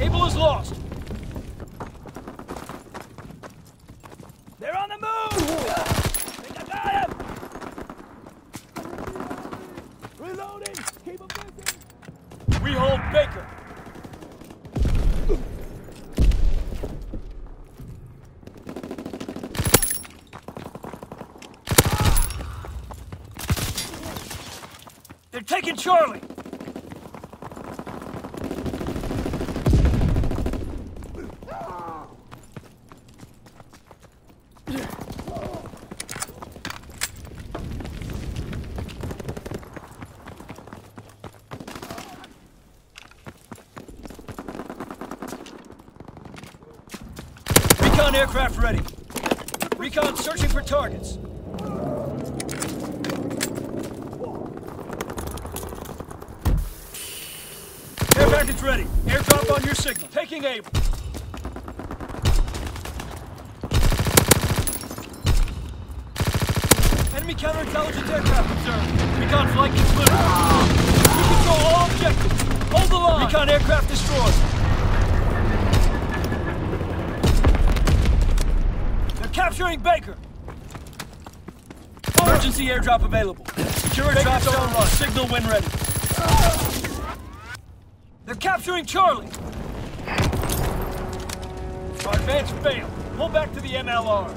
Cable is lost. They're on the move! I got him! Reloading! Keep him busy! We hold Baker. They're taking Charlie! Recon aircraft ready. Recon searching for targets. Air package ready. Airdrop on your signal. Taking aim. Enemy counterintelligence aircraft observed. Recon flight concluded. We control all objectives. Hold the line. Recon aircraft destroyed. They're capturing Baker. Emergency airdrop available. Secure a drop zone run. Signal when ready. They're capturing Charlie! Our advance failed. Pull back to the MLR.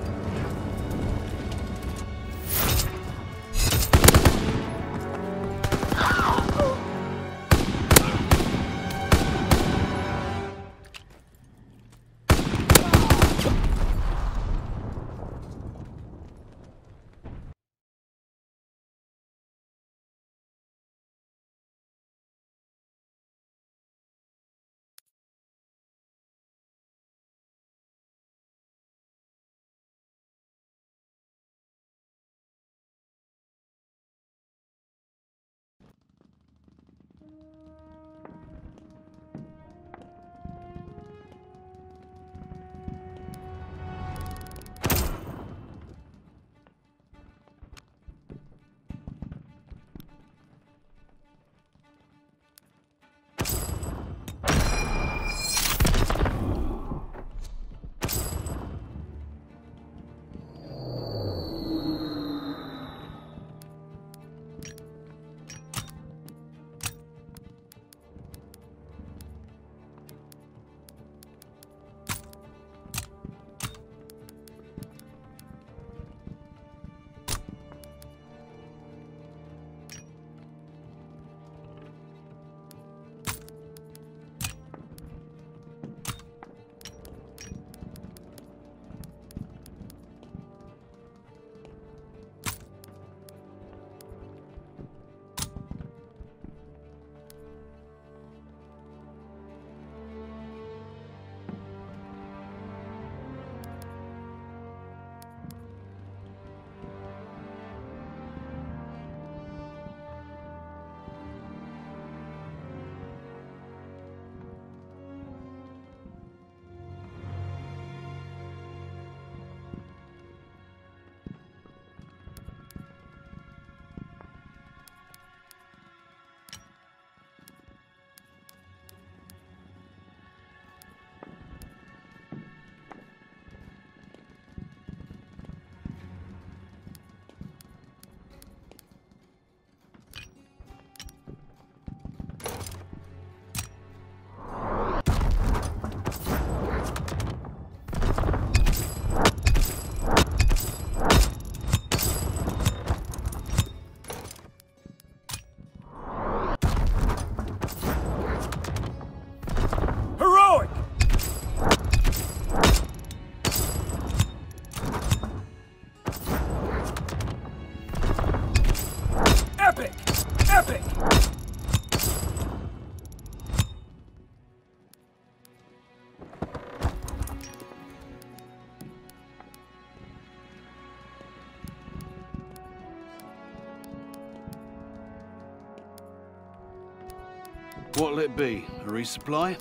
What'll it be? A resupply?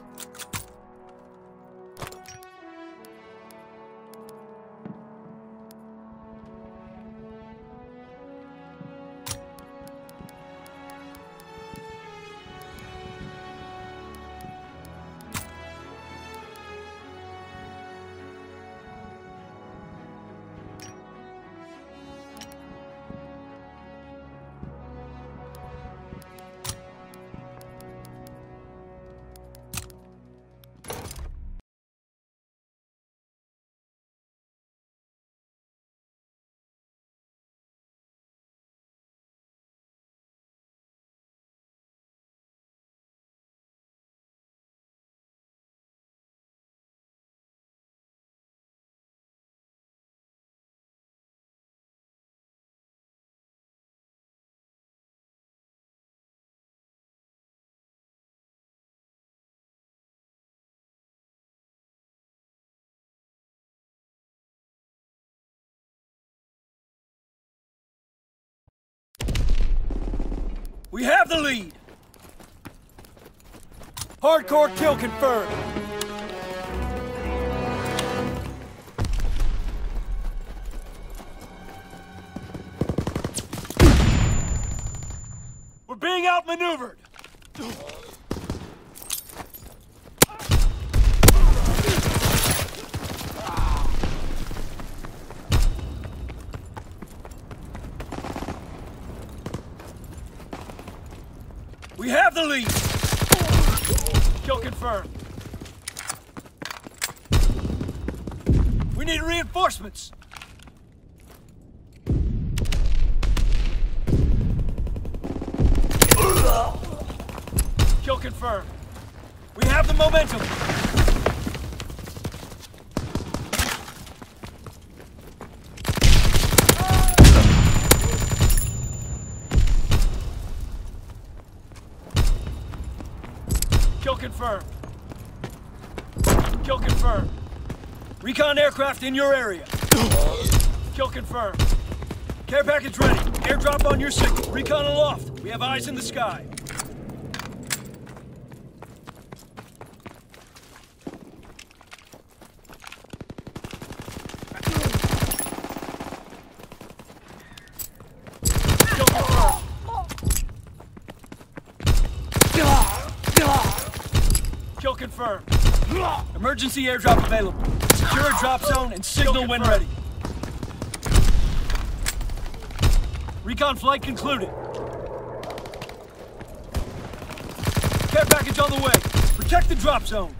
We have the lead! Hardcore kill confirmed! We're being outmaneuvered! We have the lead! Kill confirmed. We need reinforcements! Kill confirmed. We have the momentum! Kill confirmed. Kill confirmed. Recon aircraft in your area. Kill confirmed. Care package ready. Airdrop on your signal. Recon aloft. We have eyes in the sky. Kill confirmed. Kill confirmed. Emergency airdrop available. Secure a drop zone and signal when ready. Recon flight concluded. Care package on the way. Protect the drop zone.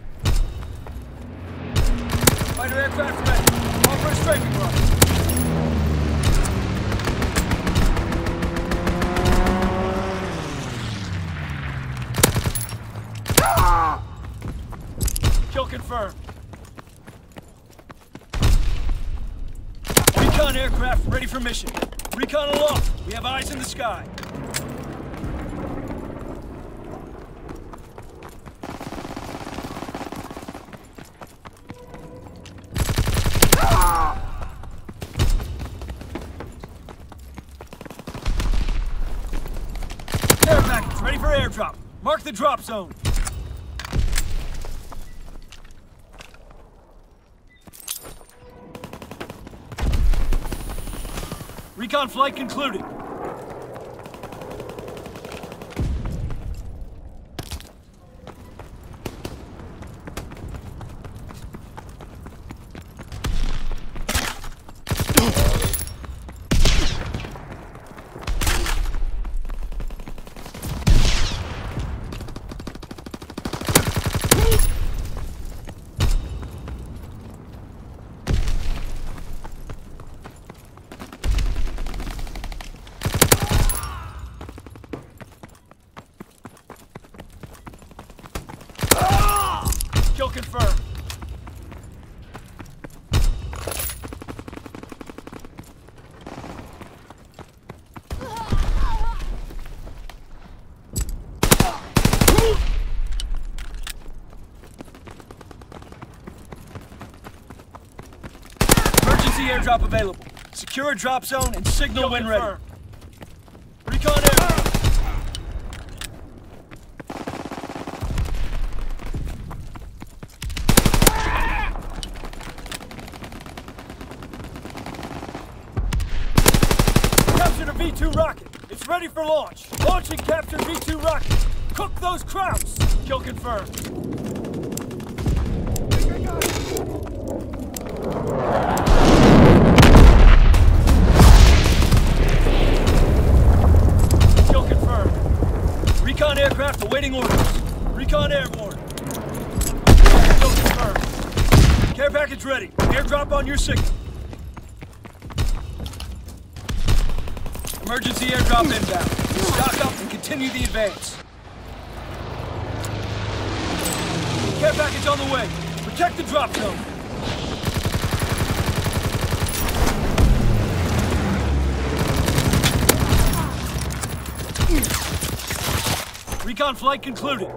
Fighter aircraft ready. Call for a strafing run. Kill confirmed. Recon aircraft ready for mission. Recon aloft. We have eyes in the sky. Care package ready for airdrop. Mark the drop zone. Recon flight concluded. Kill confirmed. Emergency airdrop available. Secure a drop zone and signal when ready. Recon air. Captured a V-2 rocket. It's ready for launch. Launching captured V-2 rocket. Cook those Krauts. Kill confirmed. Kill confirmed. Recon aircraft awaiting orders. Recon airborne. Kill confirmed. Care package ready. Airdrop on your signal. Emergency airdrop inbound. Stock up and continue the advance. Care package on the way. Protect the drop zone. Recon flight concluded.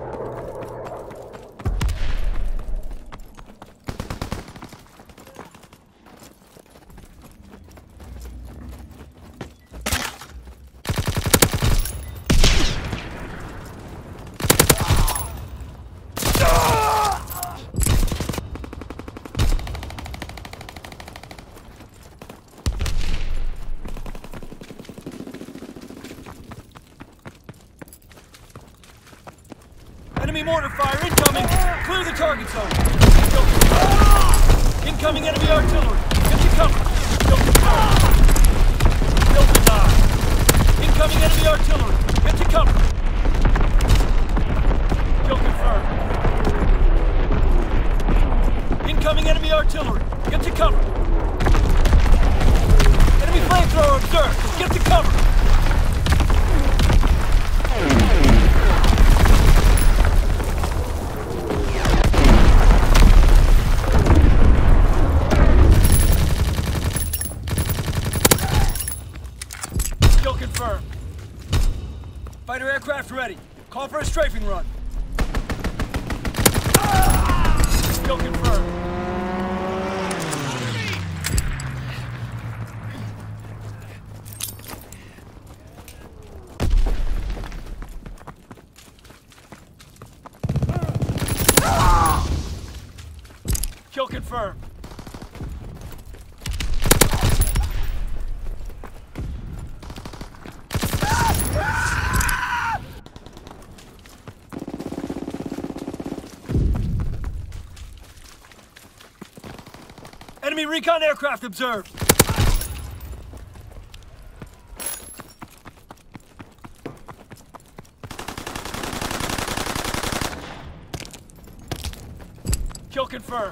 the target zone. Kill confirmed. Incoming enemy artillery. Get to cover. Kill confirmed. Kill denied. Incoming enemy artillery. Get to cover. Kill confirmed. Incoming enemy artillery. Get to cover. Enemy flamethrower observed. Get to cover. Kill confirmed. Fighter aircraft ready. Call for a strafing run. Kill confirmed. Kill confirmed. Enemy recon aircraft observed. Kill confirmed.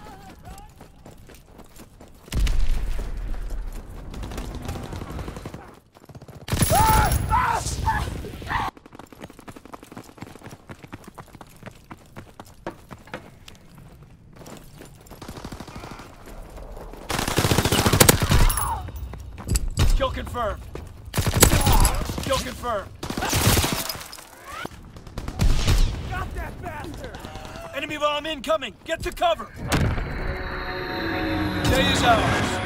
Kill confirmed. Kill confirmed. Got that bastard! Enemy bomb incoming! Get to cover! Day is ours.